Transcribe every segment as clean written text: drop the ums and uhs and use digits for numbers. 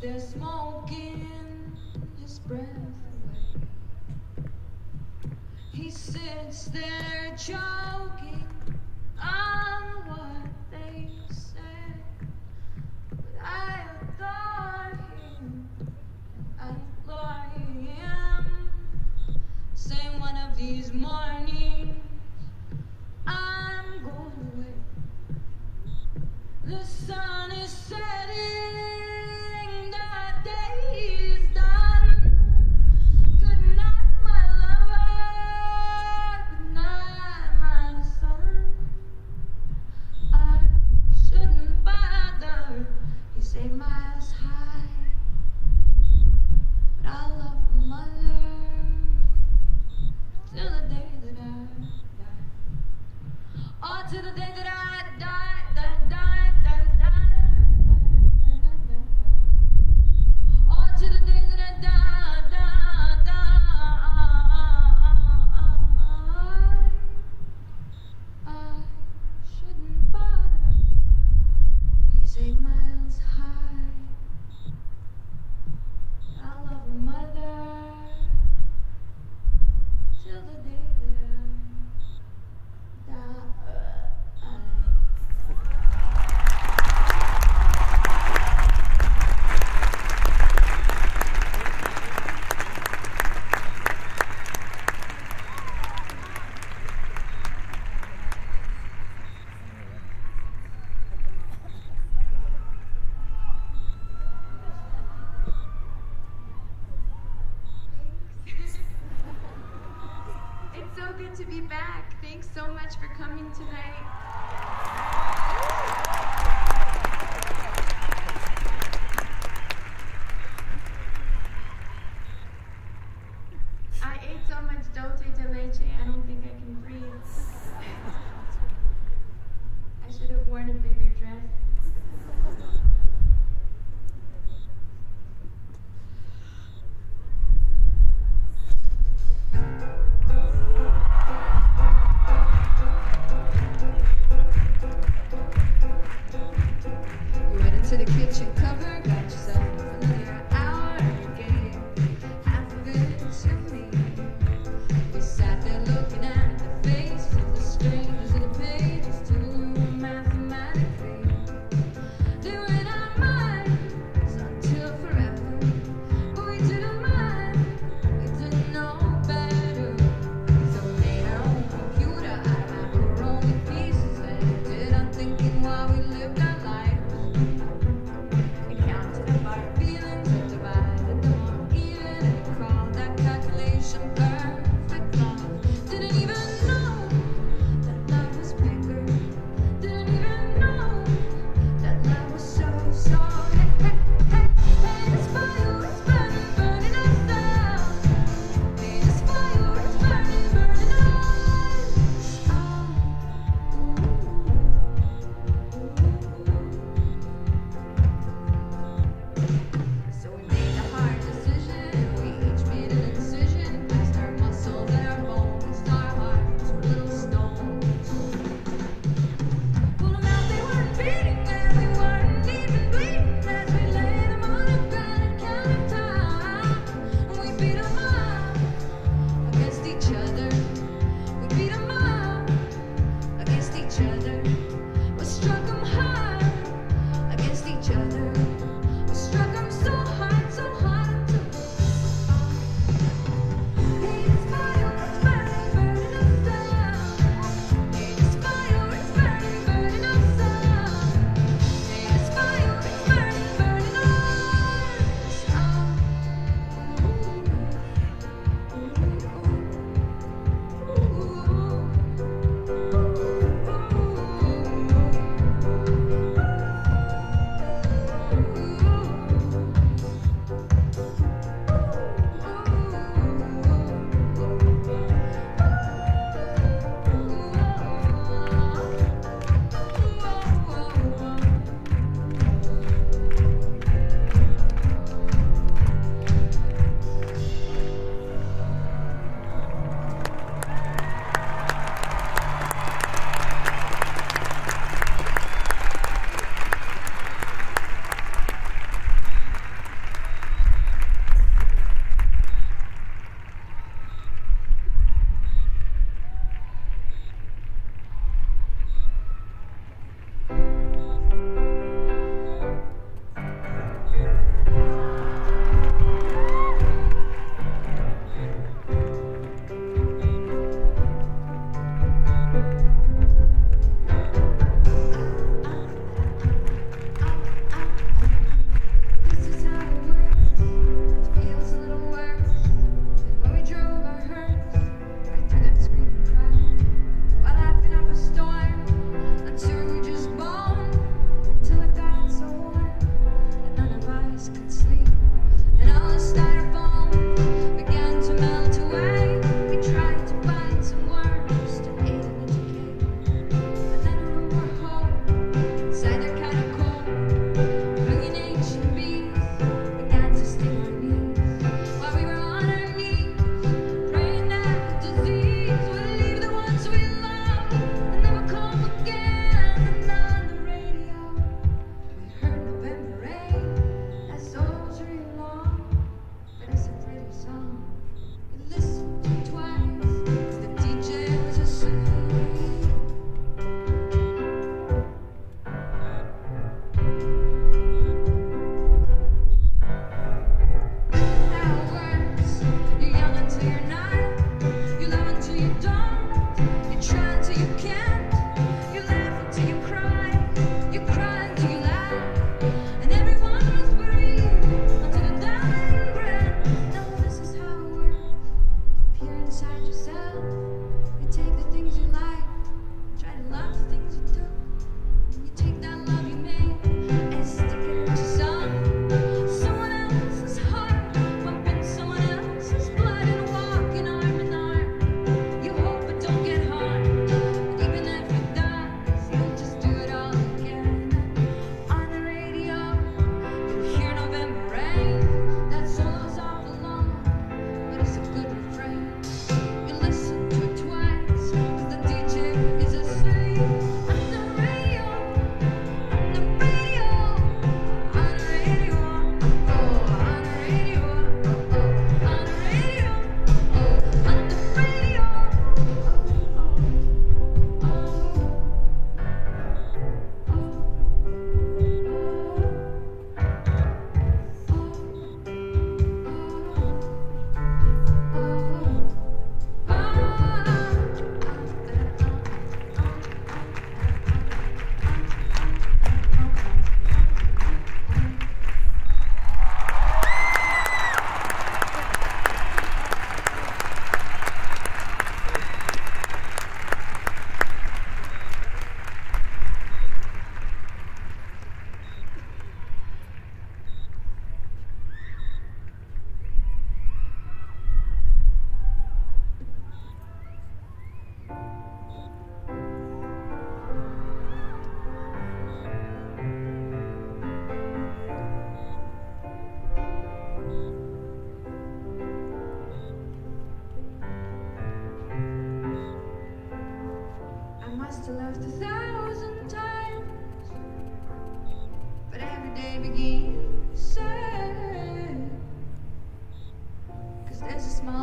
They're smoking his breath away. He sits there choking on what they said. But I adore him, I adore him. Say one of these mornings I'm going away. The sun is setting, the day is done. Good night, my lover. Good night, my son. I shouldn't bother. He's 8 miles high, but I love my mother till the day that I die. Oh, till the day that I die. To be back. Thanks so much for coming tonight. I ate so much dulce de leche, I don't think I can breathe. I should have worn a bigger dress.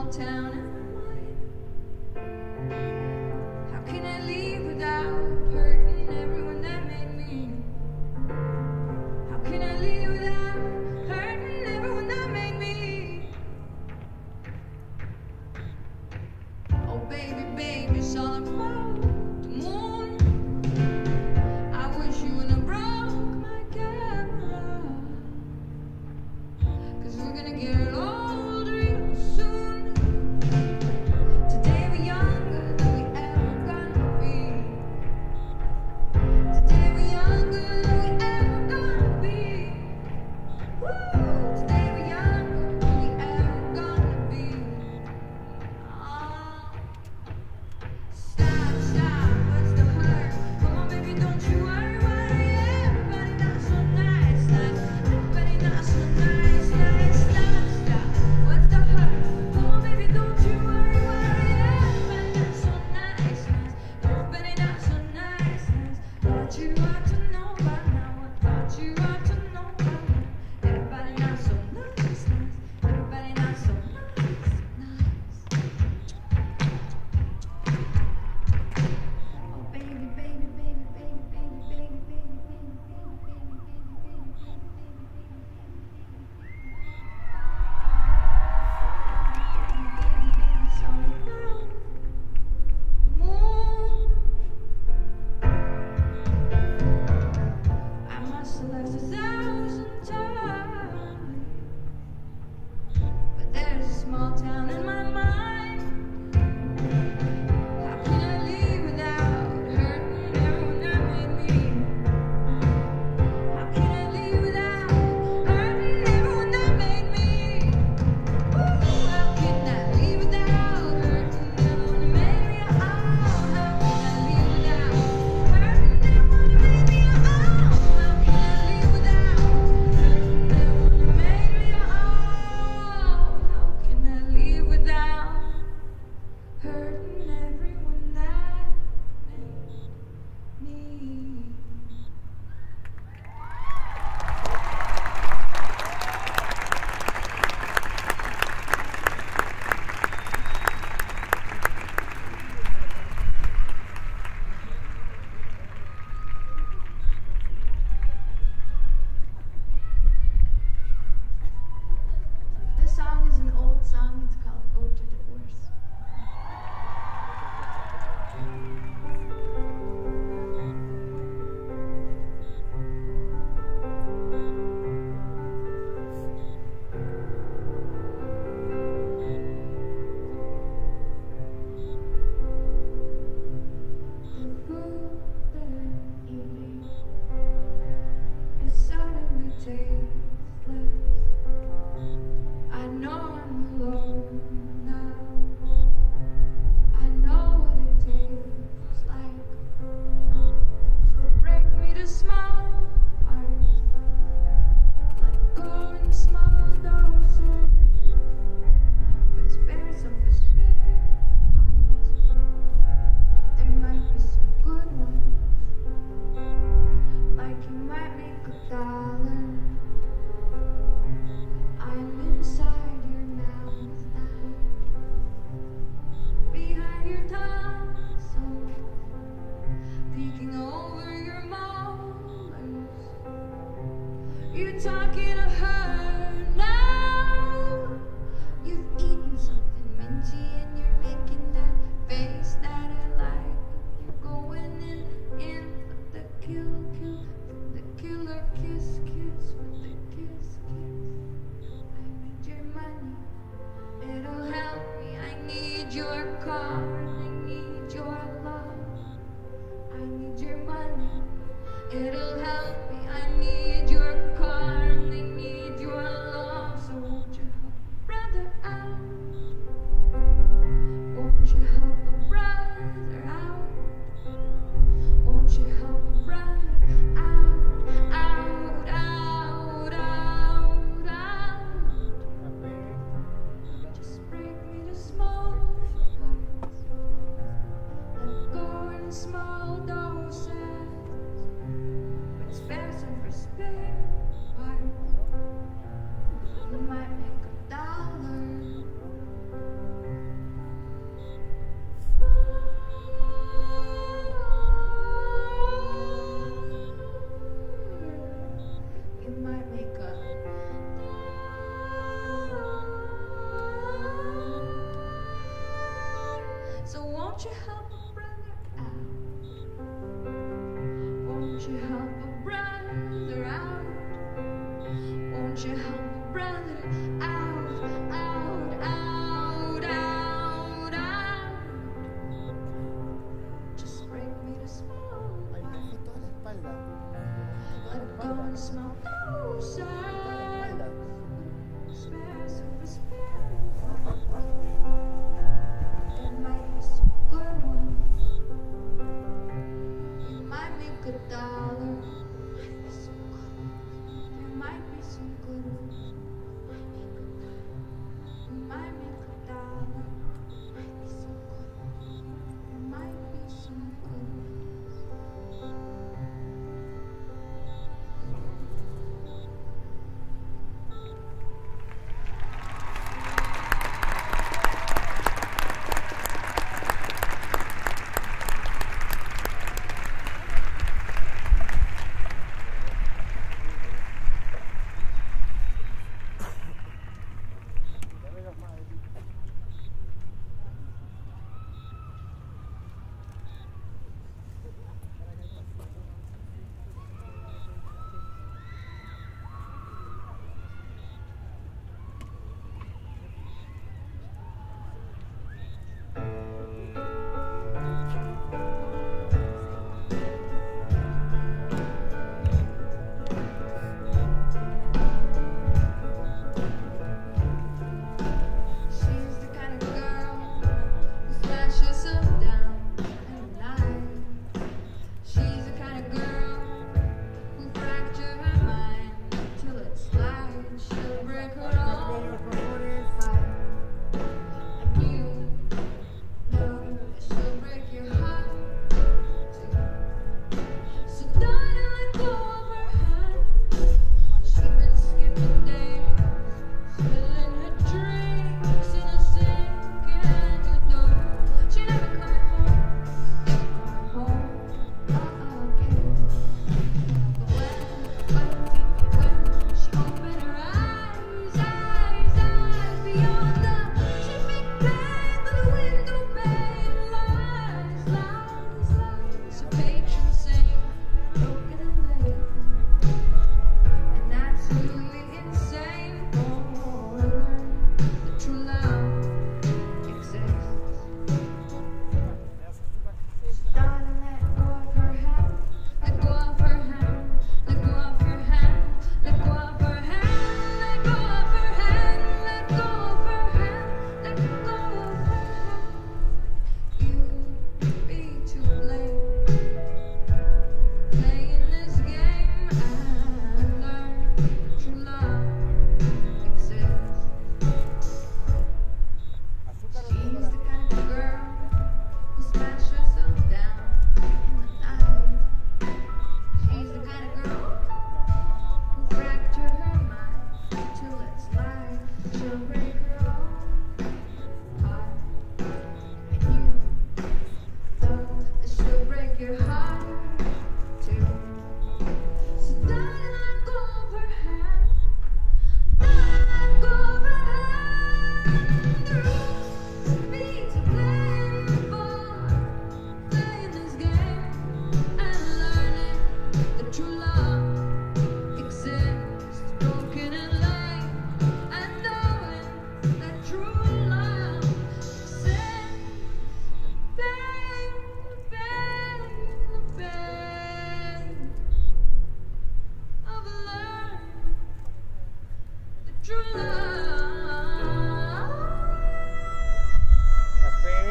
small town in my mind. How can I leave without hurting everyone that made me? How can I leave without hurting everyone that made me? Oh baby, baby, it's all about the moon. I wish you wouldn't have broke my camera, 'cause we're gonna get old real soon. brother, out, out, out, out, out. Just bring me the smoke. Ay, coge toda la espalda. Let it go and smoke closer. Espalda. Spare some spare. There might be some good ones. You might make $1. Might be some good ones. There might be some good ones. You might make $1. Might be some good ones. There might be some good ones. She's the kind of girl who smashes up down in the night. She's the kind of girl who fracture her mind till it's light. She'll break her own heart. And you know that she'll break your heart too. So darling, let go of her hand. She's been skipping days, spilling her drinks in a sink, and you know she never coming home again. But when she opened her eyes beyond the shipping pane through the window pane, lies. So patron saint, broken and late. And absolutely insane for her. The true love exists. Darling, let go of her hand. Let go of her hand. Let go of her hand. Let go of her hand. Let go of her hand. Let go of her hand. Let go of her hand. You'd be too late. Playing this game and learn true love exists. She's the kind of girl who smashes herself down in the night. She's the kind of girl who fracture her mind till it's light. She'll break her own heart, and you know that she'll break your heart too. So darling, let go of her hand. Darling, let go of her hand. Me to blame for playing this game and learning that true love exists. Broken and late, and knowing that true love exists. Pain of learning that true love. Café.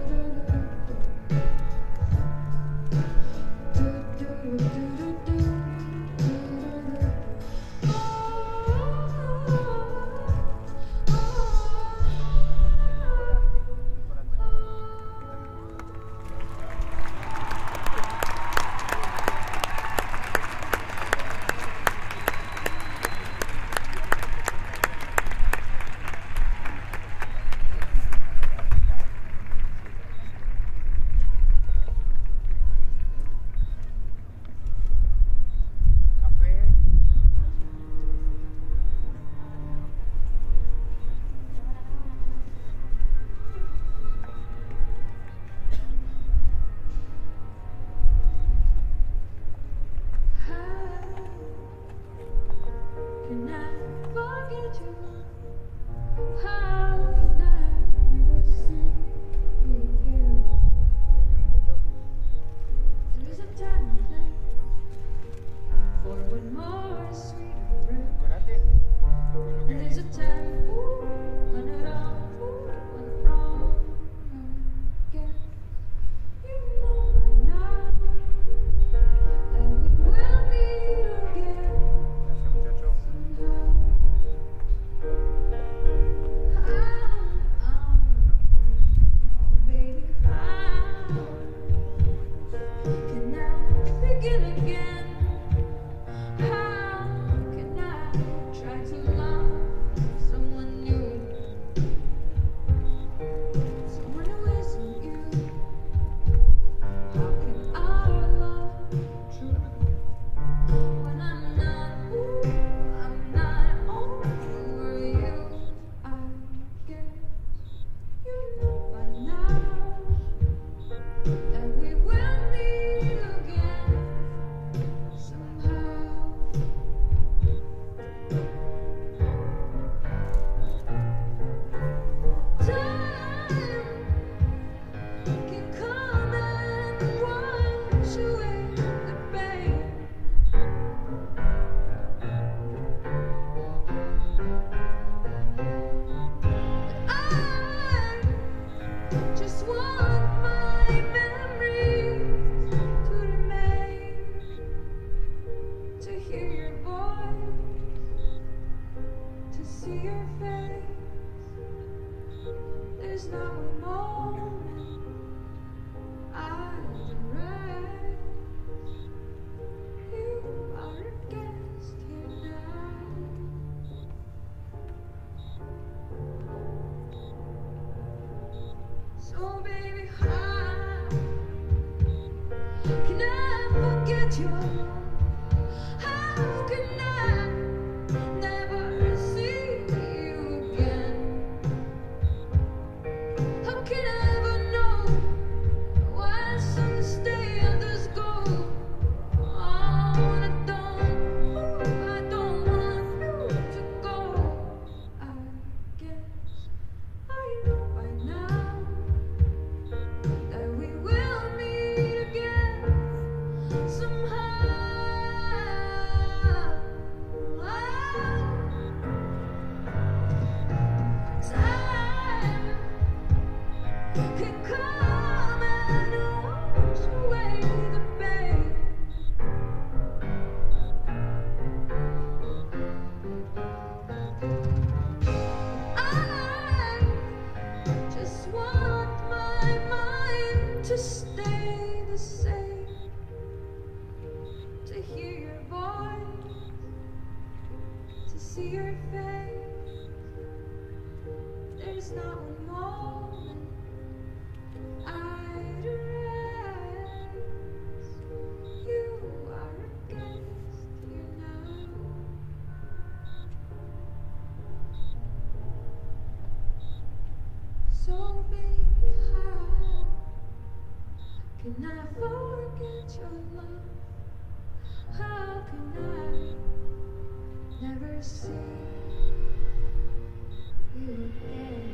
Do There's not one moment I'd rest. You are a guest here now. So baby, how can I forget your love? How can I never see you again? How can I ever know why some stay, others go? I don't want you to go. I guess I know by now that we will meet again somehow. Time can come and wash away the pain. I just want my mind to stay the same, to hear your voice, to see your face. There's not one moment I'd rest. You are a guest here now. So baby, how can I forget your love? How can I never see you again?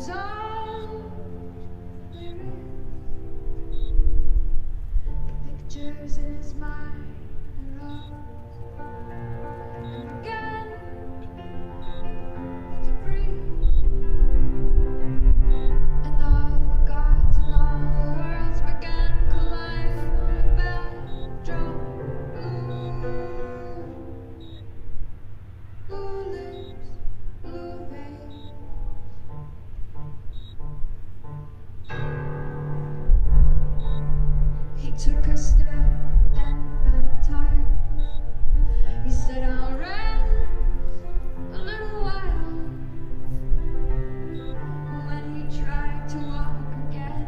is all there is. The pictures in his mind are all and began to breathe. And all the gods and all the worlds began colliding on a backdrop. Blue lips, blue veins. He took a step, then felt tired. He said, I'll rest a little while. When he tried to walk again,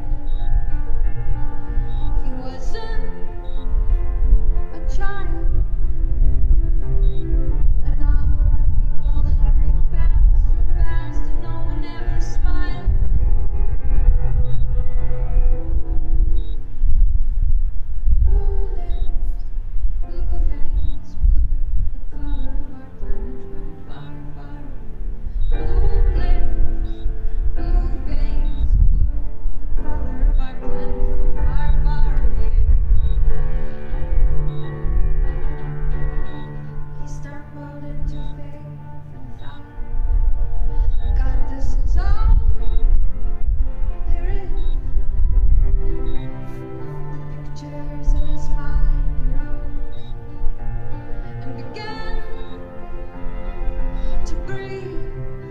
he wasn't a child. And all the people hurried fast, and no one ever smiled. Blue lips, blue veins, blue, the color of our planet from far, far away. Blue lips, blue veins, blue, the color of our planet from far, far away. He stumbled into faith and thought, God, this is all there is. The pictures in his mind arose and began to breathe.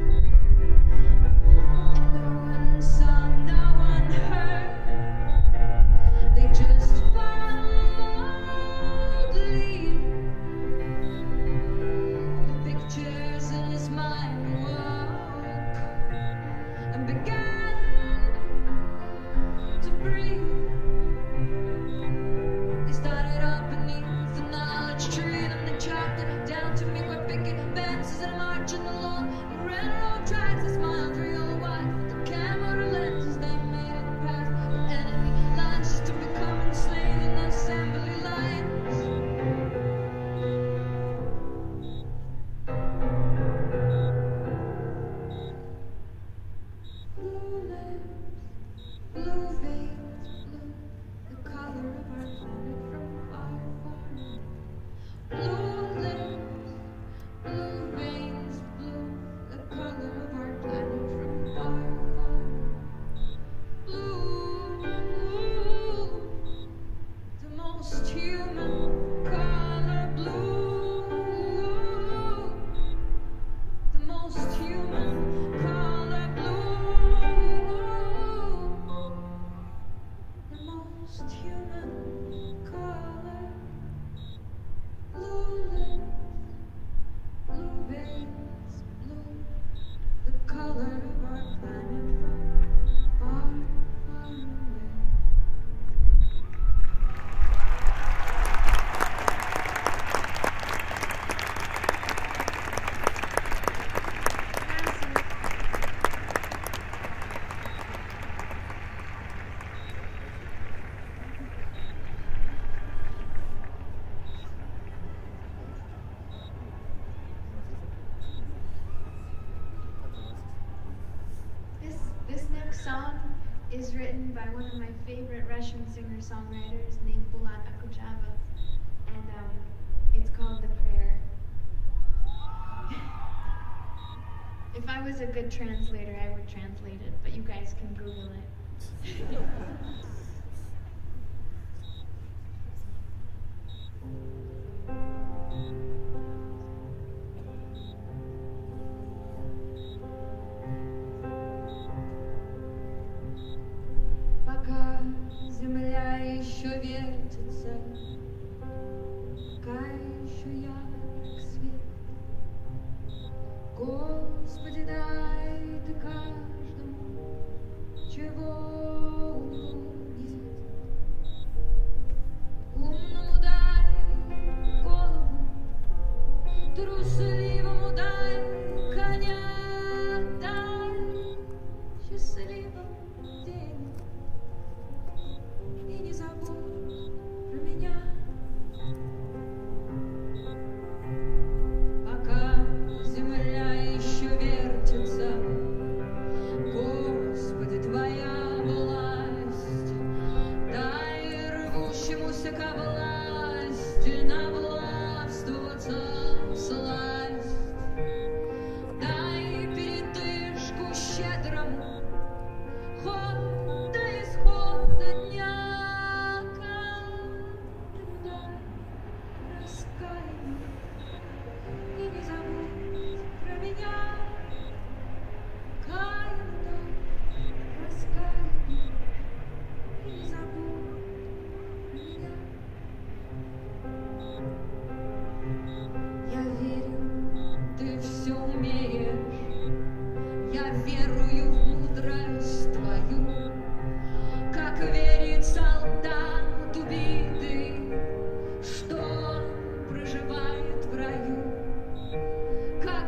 And no one saw, no one heard. They just followed the lead. The pictures in his mind awoke and began to breathe. They started up beneath the knowledge tree, and they chopped it down to make what picket fences and marching along the railroad tracks. They smiled real wide with the camera lenses. They made it past the enemy lines just to become enslaved in the assembly lines. Blue lips, blue veins, blue, the color of our planet from far, far away. Blue lips, blue veins, blue, the color of our planet from far, far away. Blue, the most human color. Blue, the most human color. Blue, the most human color. Blue lips, blue veins, blue, the color of our planet from far, far away. This next song is written by one of my favorite Russian singer-songwriters named Bulat Akujava, and it's called The Prayer. If I was a good translator, I would translate it, but you guys can Google it. Пока земля еще вертится, пока еще ярок свет, Господи, дай ты каждому, чего нет. Умному дай голову, трусливому дай коня, дай счастливому денег. И не забудь про меня. Пока земля еще вертится,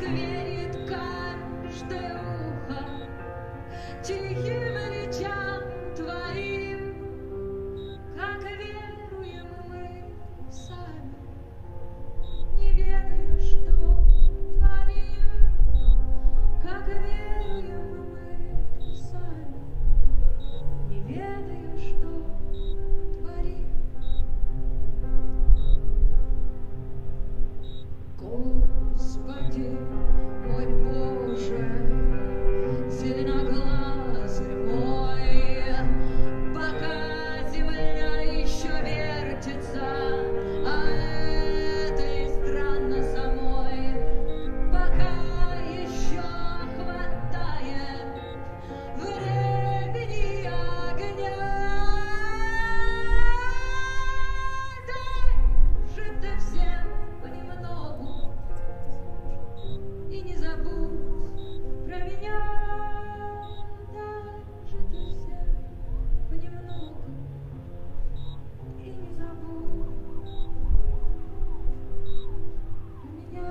верит каждое ухо тихим речам твоим, как веруем мы сами, не ведая, что творим, как веруем мы сами, не ведая, что творим. Господи, мой Боже, зеленоглазый мой, пока земля еще вертится, а этой странно самой, пока еще хватает времени и огня, дай же ты всем понемногу и не забудь про меня, дай же ты всем понемногу и не забудь про меня.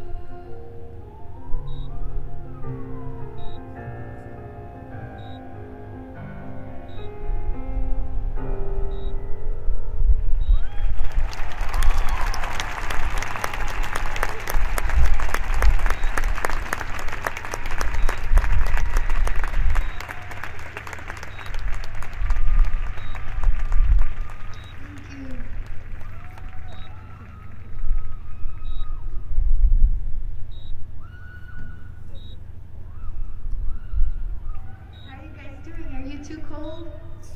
Thank you. How are you guys doing? Are you too cold?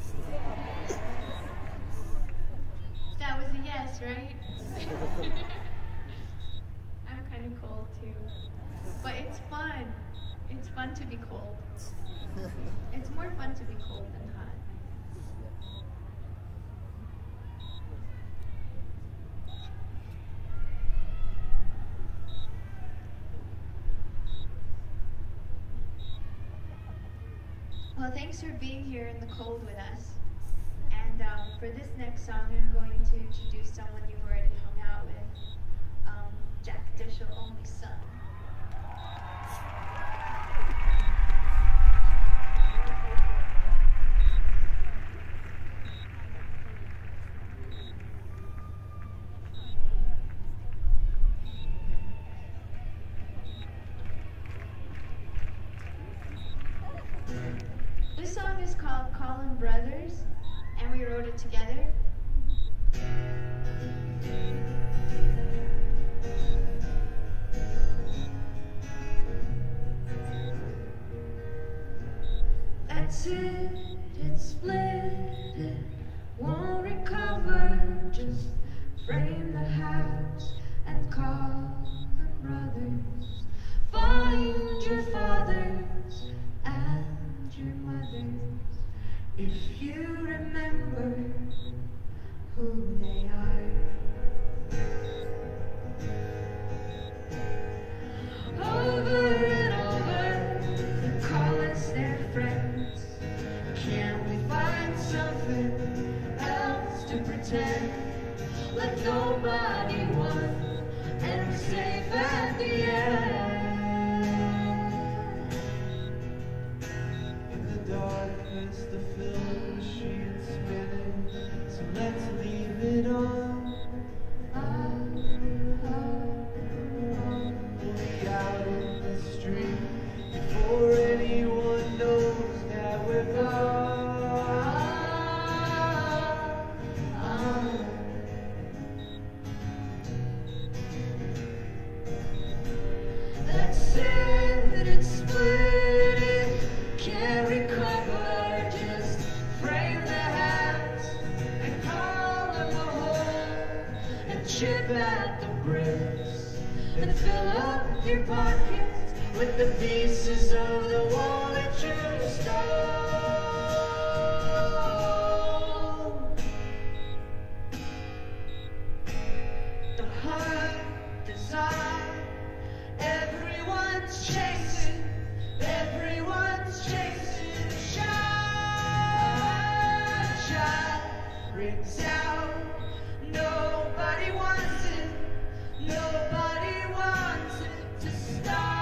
That was a yes, right? I'm kind of cold too. But it's fun. It's fun to be cold. It's more fun to be cold than hot. Well, thanks for being here in the cold with us. And for this next song, I'm going to introduce someone you've already hung out with, Jack Dishel, only son. This song is called Callin' Brothers, and we wrote it together. That's it, it's split, it won't recover. Just frame the house and call them brothers. Find your fathers and your mothers, if you remember who they are. Over and over, they call us their friends. Can't we find something else to pretend? Like nobody won, and we're safe at the end. In the darkness, the film machine's spinning, so let's leave it on. We'll be out in the street before anyone knows that we're gone. That's it, it's split, it can't recover. Just frame the hands and call them a hole, and chip at the bricks, and fill up your pockets with the pieces of the wall that you stole. The heart, desire, everyone's chasing, everyone's chasing. Shine, shine, rings out. Nobody wants it, nobody wants it to stop.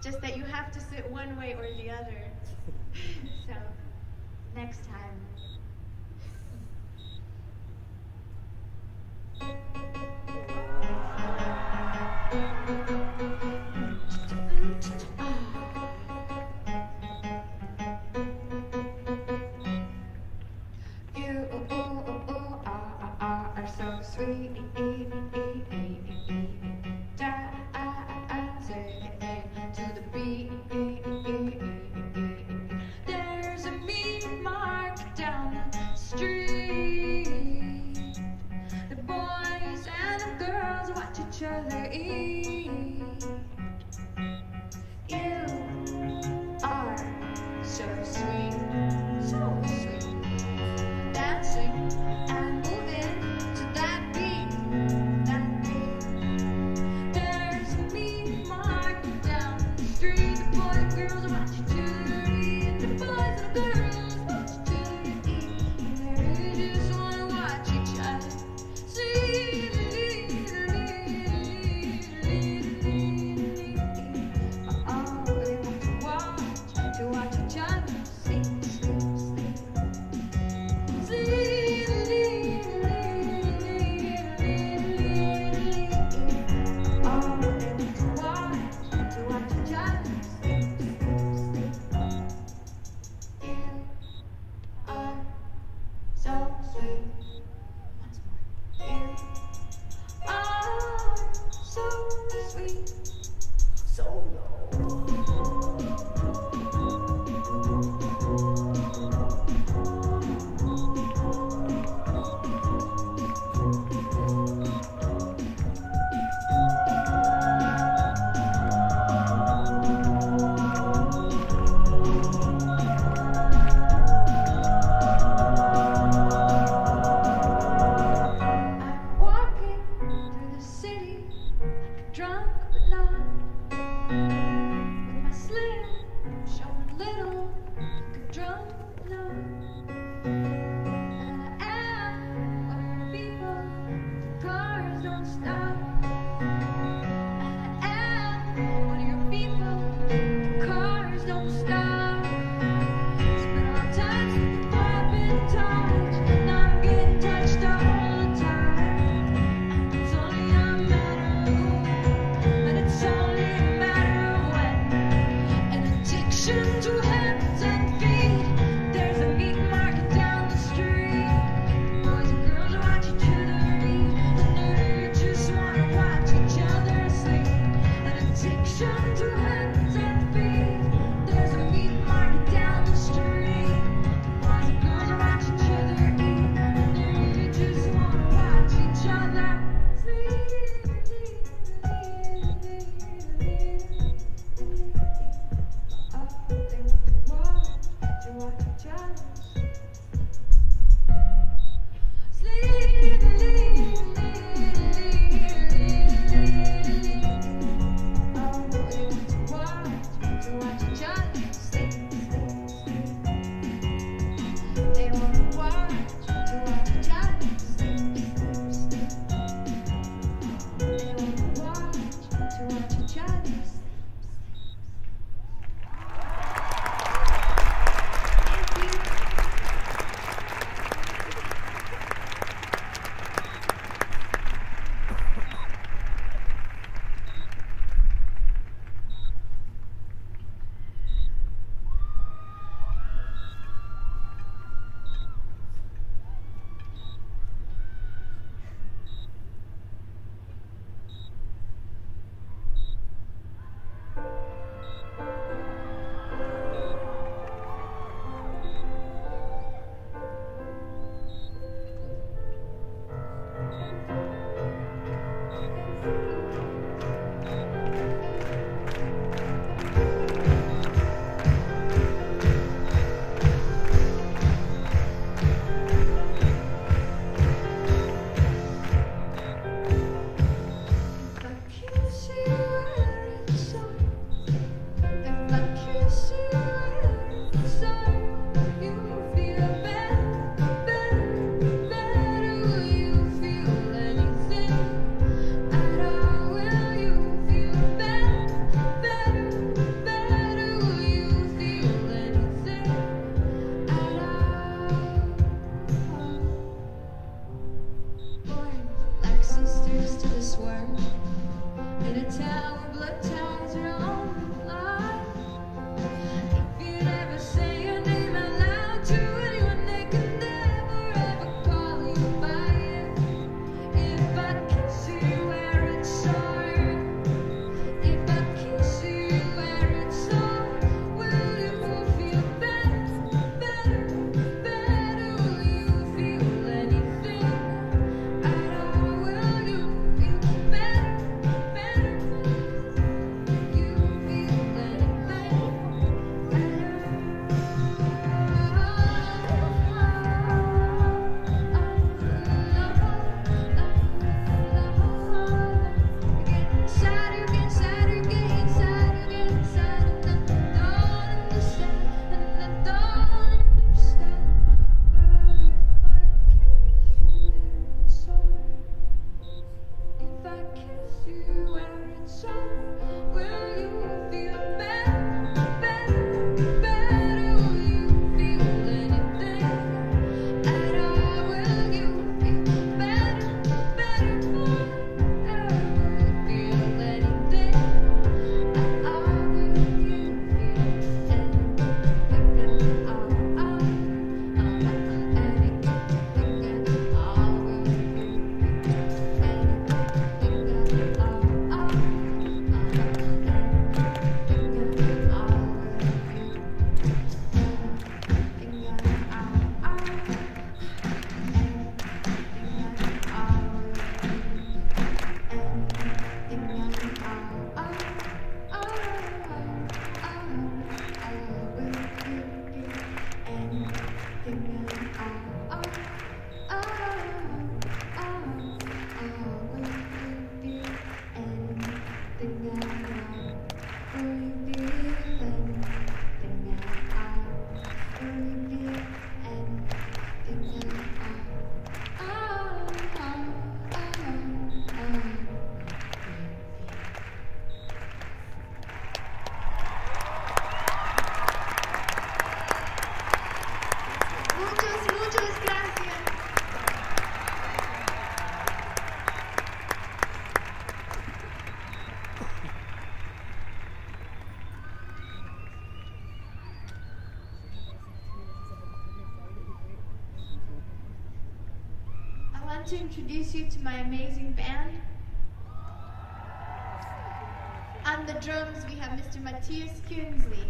just that you have to sit one way or the other. So, next time. You are so sweet. Dancing to the beat. There's a meat market down the street. The boys and the girls watch each other eat. You are so sweet, so sweet. Dancing and moving to that beat, that beat. There's a meat market down the street. The boys and girls watch each other eat. The boys and girls watch each other eat. And they just wanna watch each other see. Oh, they want to watch each other sleep, sleep, sleep. I'm walking through the city like a drunk but not this world, in a town where blood ties are on the line. If you'd ever say your name out loud to anyone, they could never ever call you by it. If I kiss you where it's sore, if I kiss you where it's sore, will you feel better, better, better? Will you feel anything at all? Will you feel better, better? You feel anything Getting sadder, getting sadder, getting sadder, getting sadder, and I don't understand, and I don't understand. But if I kiss you where it's sore, will you feel better, better, better? Will you feel anything at all? Will you feel better, better? Will you feel anything at all? Will you feel anything at all? Anything at all? Will you Muchas gracias. I want to introduce you to my amazing band. On the drums, we have Mr. Matthias Kingsley.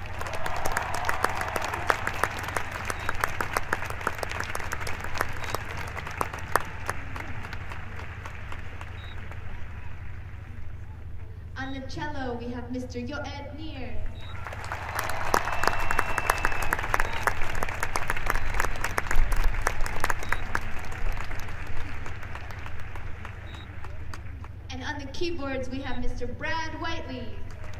On the cello, we have Mr. Yoed Nir. And on the keyboards, we have Mr. Brad Whiteley.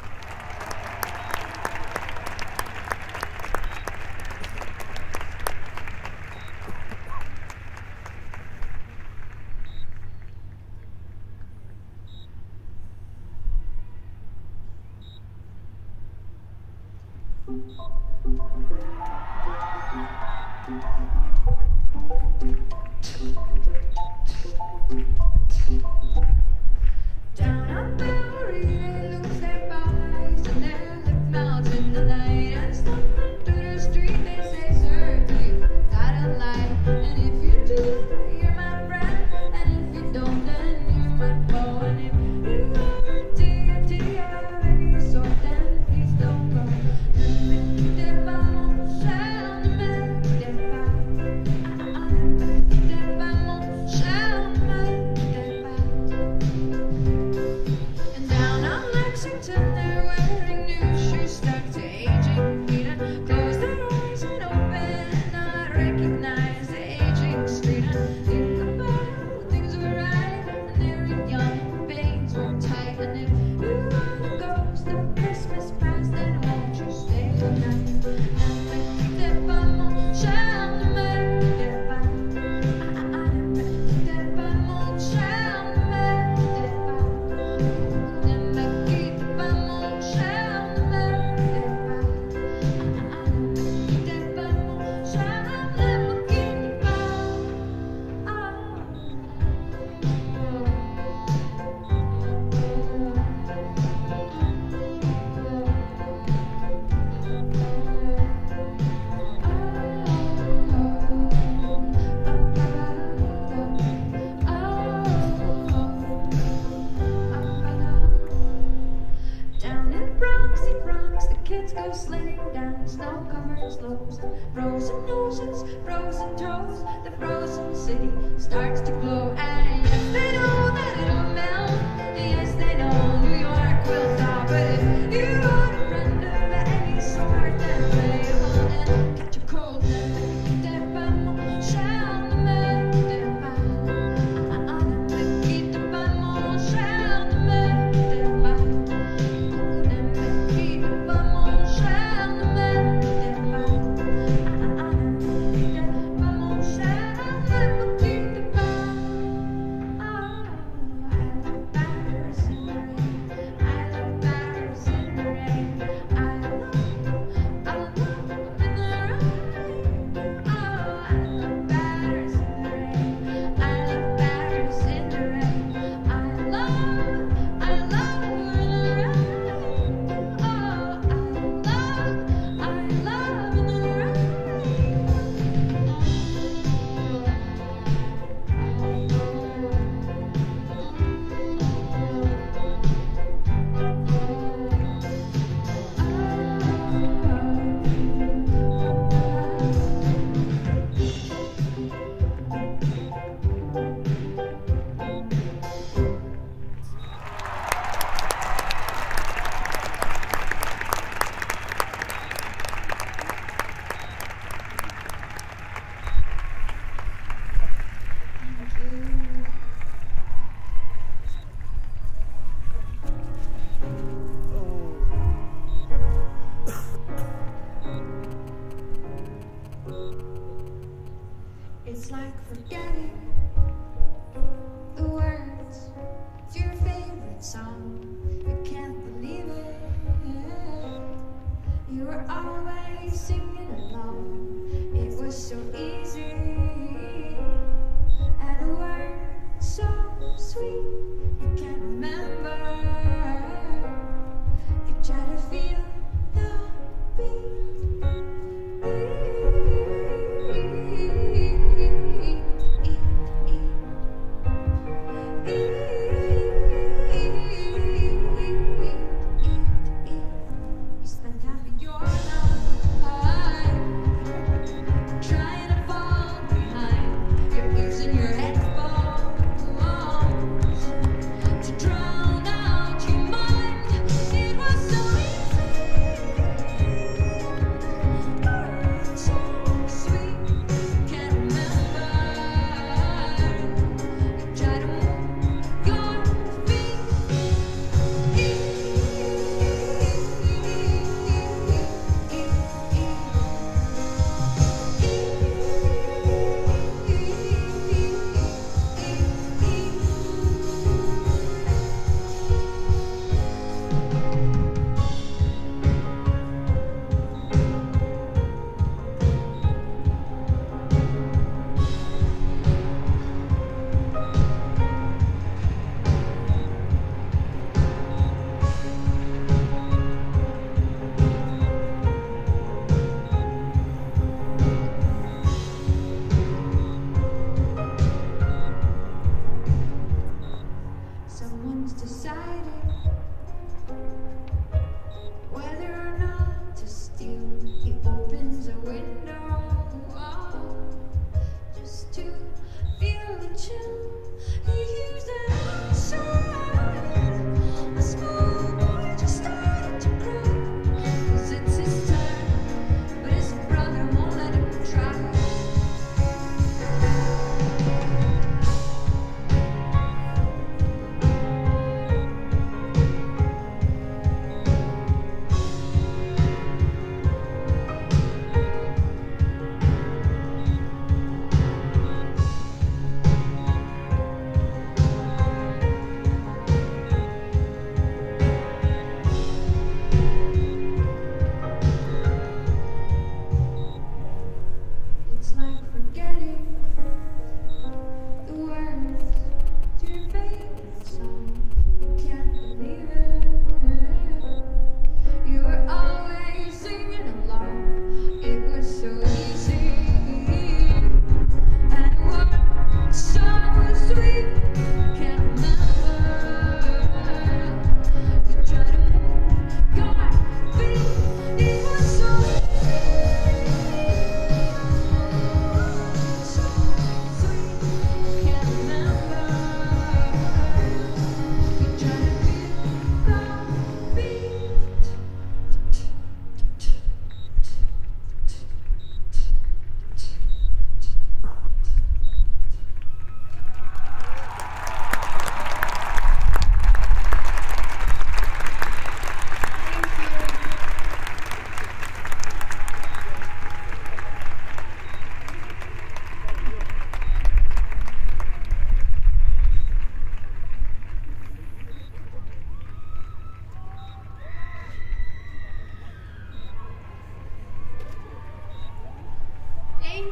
Down on Bowery, they lose their eyes and their lip melts in the night. And stumbling through the street, they say, "Sir, do you got a light?" And if you do, you're my friend. And if you don't, then you're my foe. And if you have a deity of any sort, then please don't go. And down on Lexington, they're wearing new shoes stuck to aging feet and close their eyes and open, not recognize the aging street and think about how things were right when they were young. go sledding down snow-covered slopes, frozen noses, frozen toes. The frozen city starts to glow, and yes, they know that it'll melt. Yes, they know New York will stop, but if you are a friend of any sort, then play on and catch a cold. Then pas mon cher, ne me quitte pas. Ne me quitte pas, mon cher, ne me quitte pas. Ne me quitte pas, mon cher, ne me quitte pas. Ne me quitte pas, mon cher, ne me quitte pas.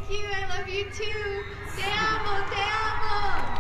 you. I love you too. Te amo, te amo.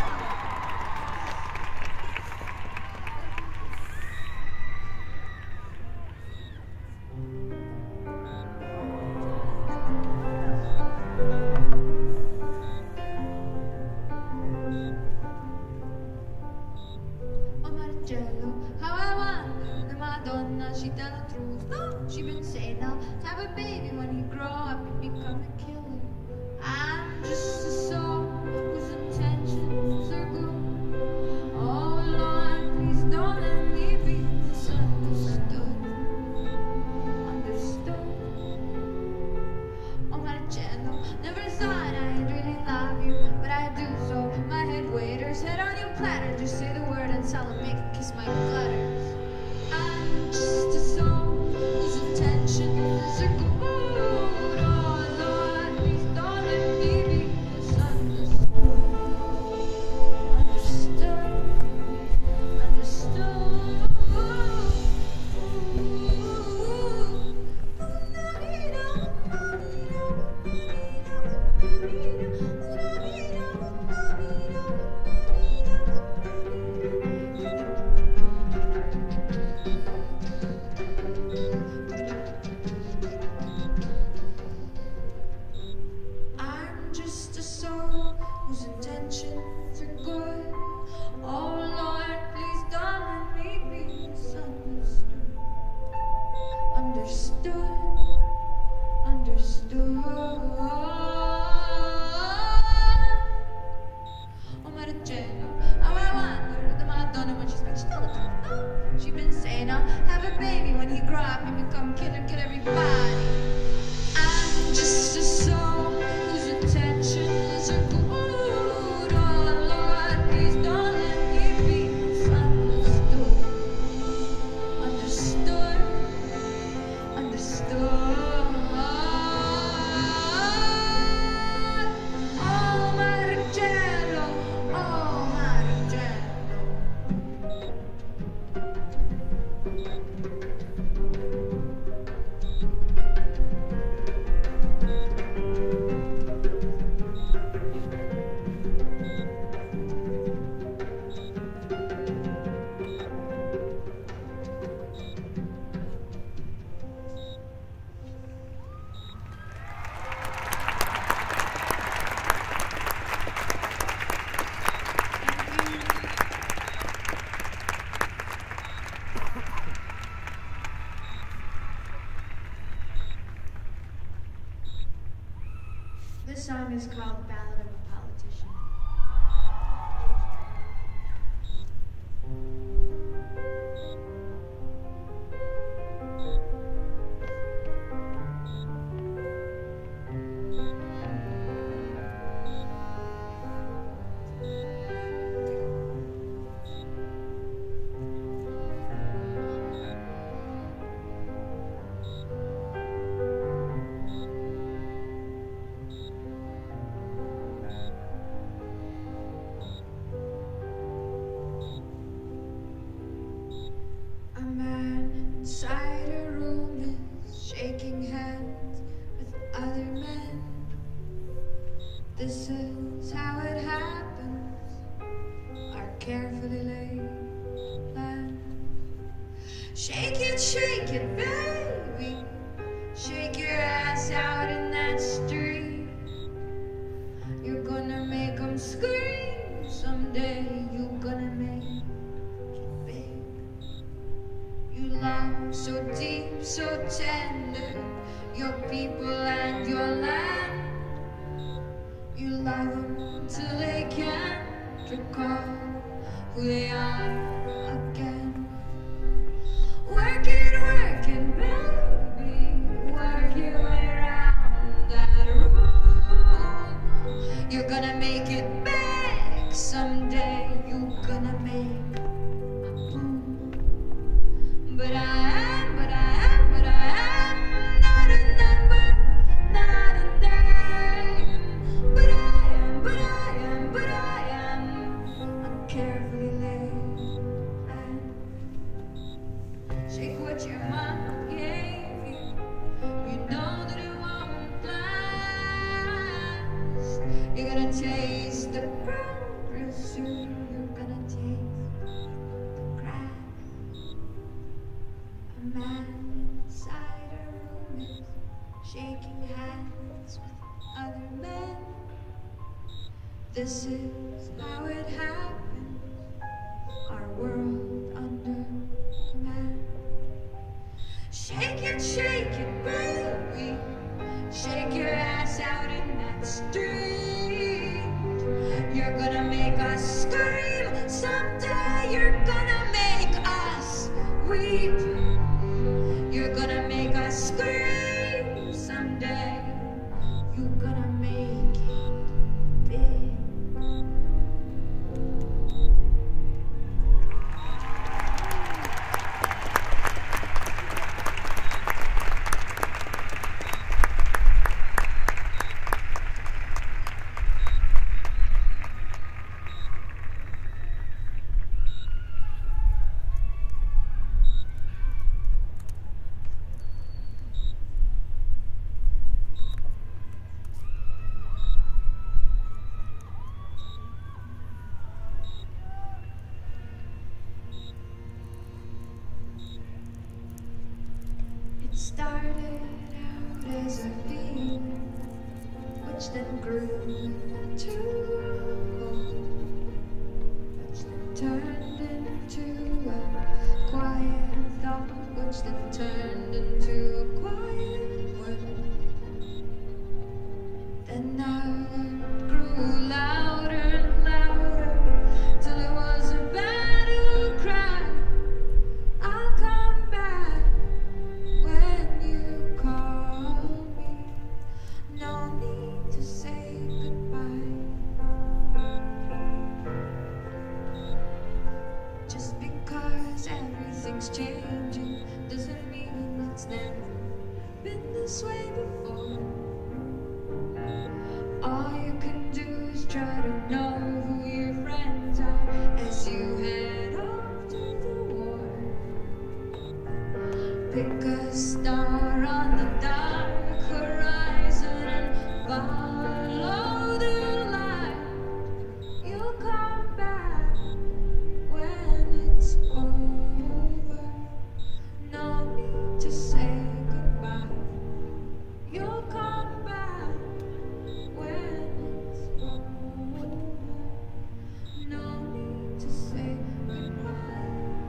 Oh Marcello, how I wonder the Madonna, she tell the truth. No, she been saying I'll have a baby when he grow up and become a killer. I'm just a soul whose intentions are good. Oh Lord, please don't let me be misunderstood. Understood. Oh Marcello, never thought I'd really love you, but I do so. My head waiter's head on your platter. Just say the word and tell him make him kiss my gutters. I'm just a soul whose intentions are good. Oh Lord, please don't let me be misunderstood. Understood. I'm just a soul whose intentions are good. Oh Lord, please don't let me be misunderstood. Understood. Oh Marcello, how I wonder the Madonna when she speaks, she tell the truth. No, she been saying I'll have a baby when he grow up and become killer, kill everybody. I'm just a soul whose intentions are good. Oh Lord, please don't let me be misunderstood. Understood. Oh Marcello, oh Marcello. This song is called Ballad of a Politician. A man inside a room is shaking hands with other men. This is how it happens, our carefully laid plan. Shake it, baby. Shake your ass out in that street. You're gonna make them scream someday. You're gonna make it big. You love so deep, so tender, your people and your land. You love them till they can't recall who they are again. Work it, baby. Work your way around that room. You're gonna make it big someday. You're gonna make a boom. But I am not a number, not a name. But I am, I'm carefully laid. This is how it happens. Our world under command. Shake it, baby. Shake your ass out in that street. You're gonna make us scream. Someday you're gonna make us weep. You're gonna make us scream. Someday you're gonna make it big. It started out as a feeling, which then grew into a hope, which then turned into a quiet thought, which then turned into a quiet word. Then now it grew louder and louder, till it was a battle cry. I'll come back when you call me. No need to say goodbye. Just because everything's changing doesn't mean it's never been this way before. All you can do is try to know who your friends are as you head off to the war. Pick a star on the dark horizon and follow the light. You'll come back when it's over. No need to say goodbye. You'll come back when it's over. No need to say goodbye.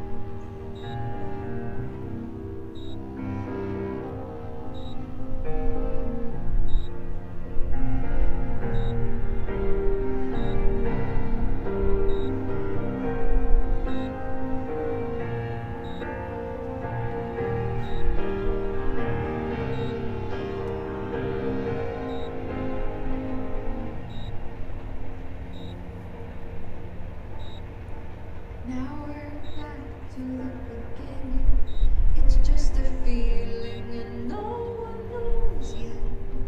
Now we're back to the beginning. It's just a feeling and no one knows yet.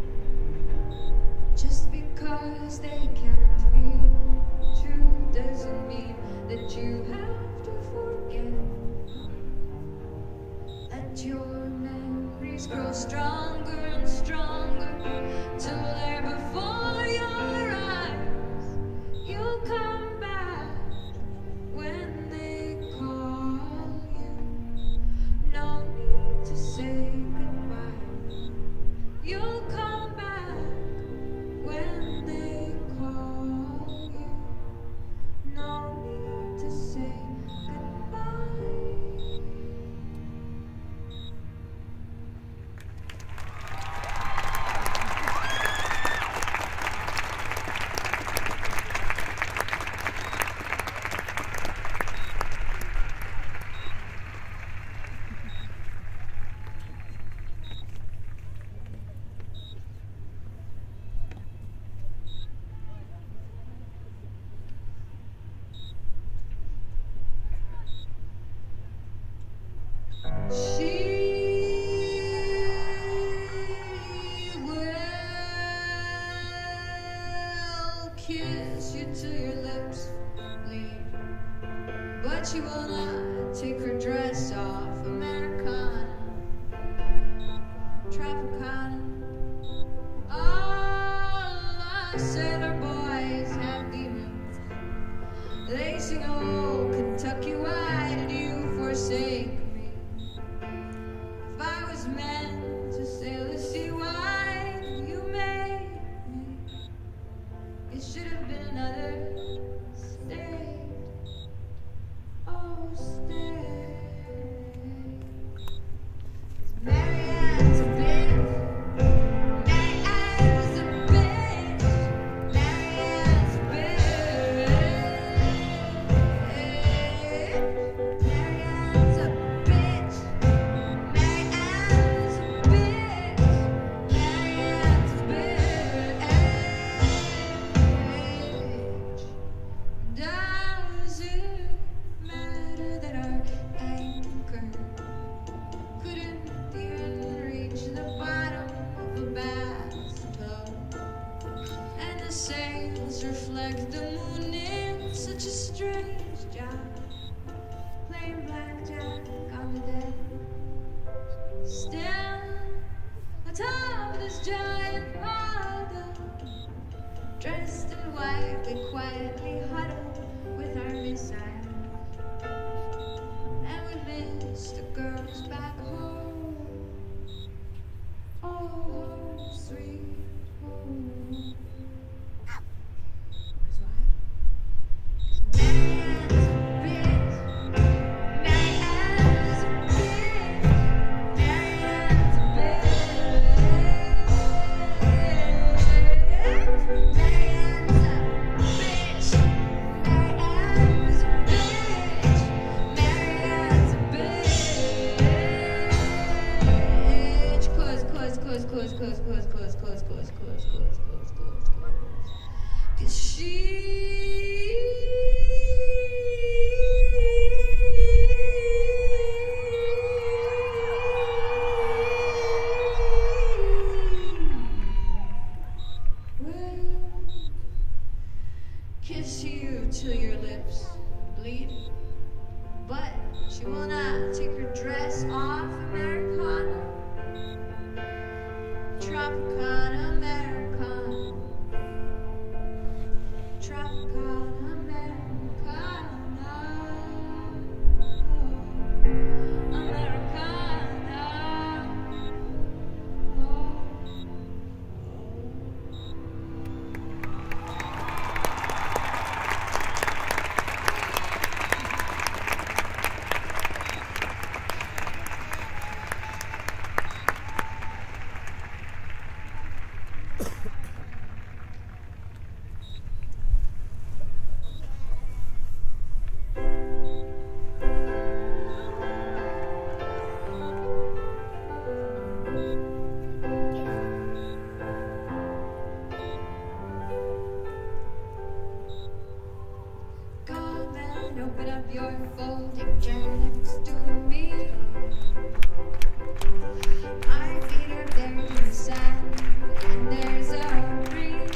Just because they can't feel true doesn't mean that you have to forget. Let your memories grow stronger and stronger till they're before your eyes. You'll come back when they call you. No need to say goodbye. You'll come back when they call you. No need to say goodbye. She will kiss you till your lips bleed, but she will not take her dress off. Americana, Tropicana. All us sailor boys have demons. They sing, oh, Kentucky, why did you forsake me? If I was meant to sail the sea, why did you make me? It should have been another 'Cause kiss you till your lips bleed, but she will not take her dress off. Americana, Tropicana, Americana, Tropicana, Americana, Americana. Come and open up your folding chair next to me. My feet are buried in the sand, and there's a breeze.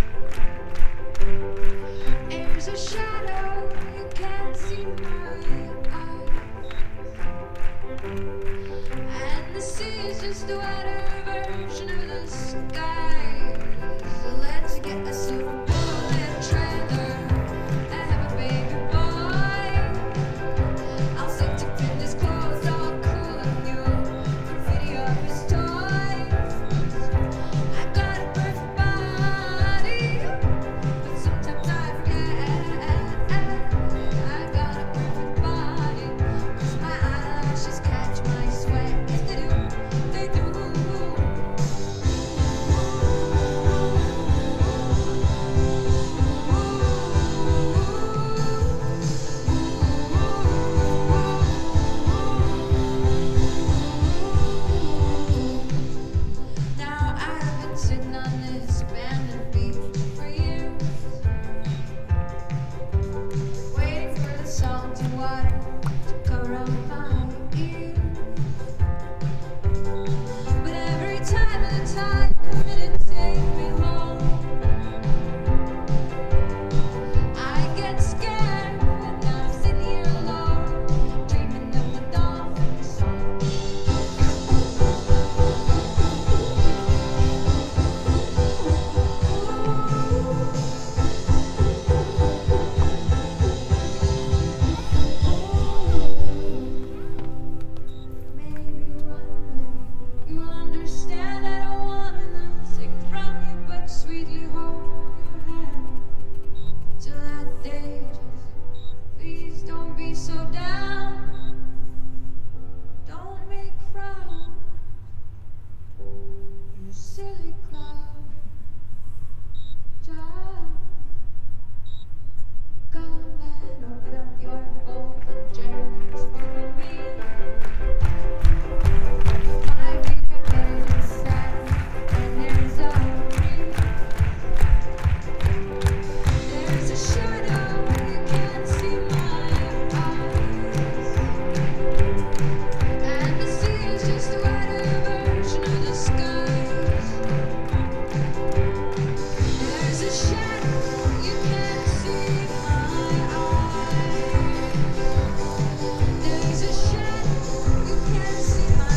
There's a shadow, you can't see my eyes. And the sea is just a wetter version of the sky. So let's get a silver bullet trailer and have a baby boy. I'll stick to fitness clothes, all cool and new. Graffiti up his toys. I got a perfect body, but sometimes I forget. I got a perfect body, 'cause my eyelashes catch my sweat. Yes, they do, they do. Now I've been sitting on this abandoned beach for years, waiting for the salty water to cover up my ears. But every time the tide committed to take me home, I get scared, and now I'm sitting here alone, dreaming of the dolphin song. Maybe one day you'll understand I don't wanna nothing from you but sweetly hold your hand. Till that day, just please don't be so down. Don't make frown, you silly clown. Child, come and open up your folding chair next to me. My feet are buried in sand, and there's a breeze. There's a shadow, you can't see my eyes. And the sea is just a wetter version of the skies. There's a shadow, you can't see my eyes. There's a shadow, you can't see my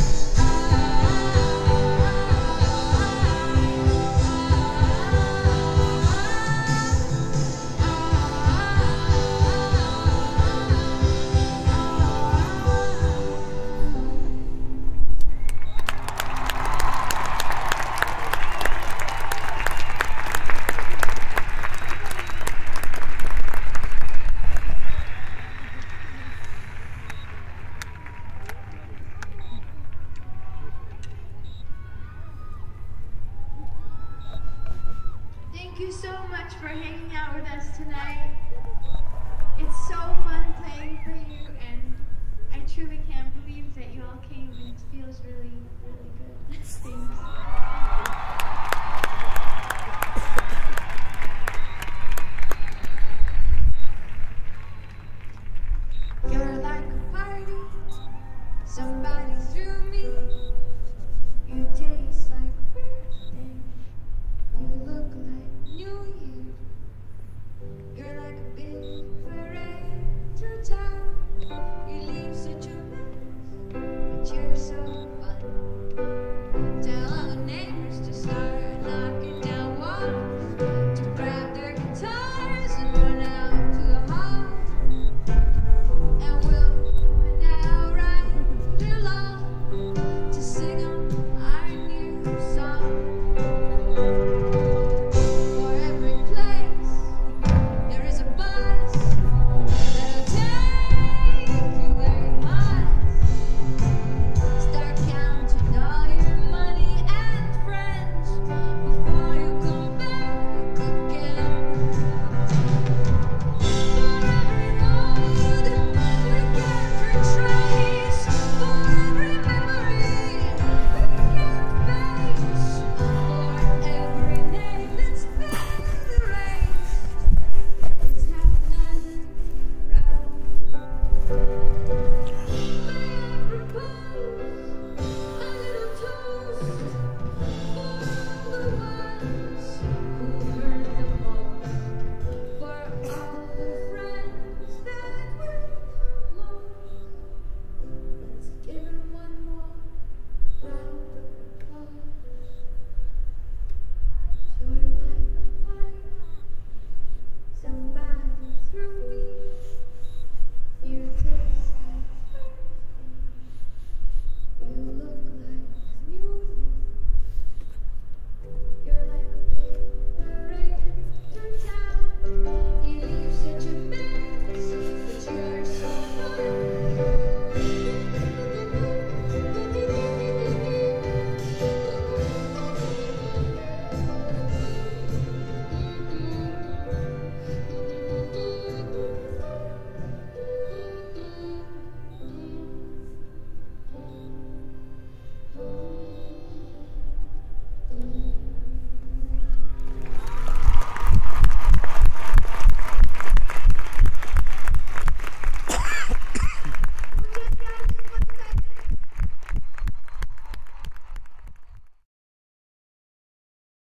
Thank you so much for hanging out with us tonight. It's so fun playing for you, and I truly can't believe that you all came, and it feels really, really good. Thanks. Somebody threw me